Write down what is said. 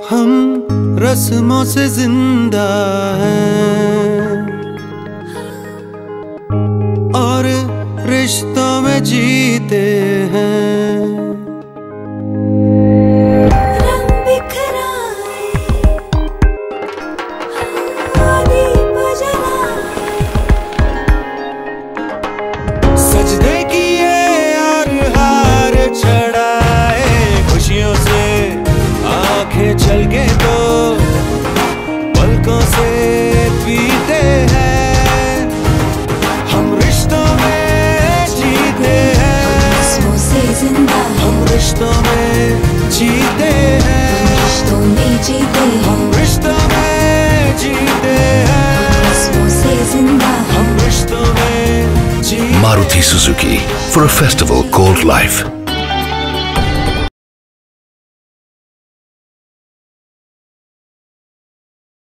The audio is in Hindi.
हम रस्मों से जिंदा हैं और रिश्तों में जीते हैं। रंग बिखराए, दीप जलाए, सजदे किए और हार चढ़ाए, खुशियों से आंखें झलके तो पलकों से पीते हैं। हम रिश्तों में जीते हैं, रस्मों से जिंदा हैं, हम रिश्तों में जीते हैं, रिश्तों में जीते हैं, हम रिश्तों में जीते हैं, रस्मों से जिंदा हैं। हम रिश्तों में जीते हैं। Maruti Suzuki, for a festival called life.